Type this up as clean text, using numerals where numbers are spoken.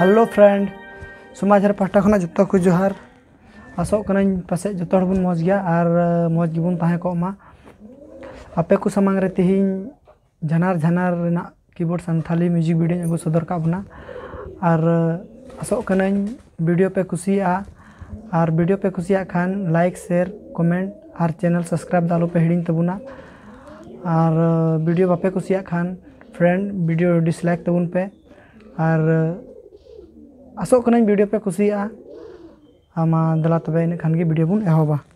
Hello friend समाज पाहटा खना जोतो को जोहार आसोग कनाኝ पासे जोतो हर बन मौज गया और मौज गिबन ताहे को मा आपे को सामांग रे तिहिं झनार रेना कीबोर्ड संथाली म्यूजिक वीडियो अगु सदर का बना और आसोग कनाኝ वीडियो पे कुसिया और वीडियो पे कुसिया खान लाइक शेयर कमेंट और चैनल सब्सक्राइब दालो पे हिडिंग तबुना और वीडियो बापे कुसिया खान फ्रेंड वीडियो डिसलाइक तबुन पे और आसोग कनाኝ वीडियो पे कुसिया आमा दला तबे इन खान गे वीडियो बुन एहोबा।